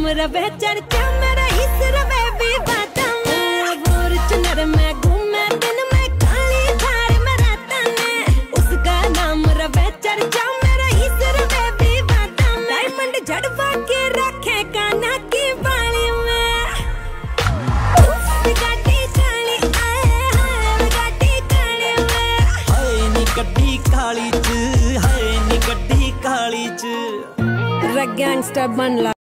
रवे चर्चा मेरा हिस्स रवे भी बाटा में बोर चुनर में घूमे दिन में काली थार में रहता ने उसका नाम रवे चर्चा मेरा हिस्स रवे भी बाटा में डायमंड झड़वा के रखे काना की बाली में गाड़ी काली आए हाय गाड़ी काली में हाय नी गड्डी काली च हाय नी गड्डी काली च गैंगस्टर बन ला।